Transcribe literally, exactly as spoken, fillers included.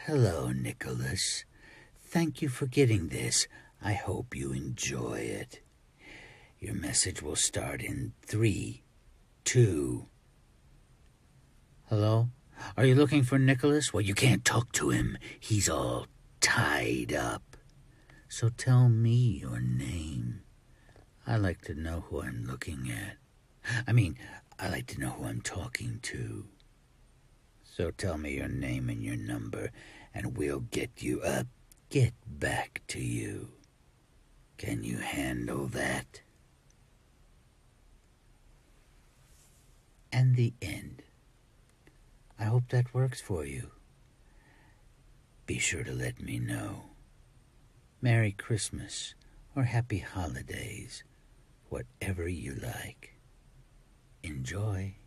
Hello, Nicholas. Thank you for getting this. I hope you enjoy it. Your message will start in three, two... Hello? Are you looking for Nicholas? Well, you can't talk to him. He's all tied up. So tell me your name. I like to know who I'm looking at. I mean, I like to know who I'm talking to. So tell me your name and your number, and we'll get you up, get back to you. Can you handle that? And the end. I hope that works for you. Be sure to let me know. Merry Christmas or Happy Holidays, whatever you like. Enjoy.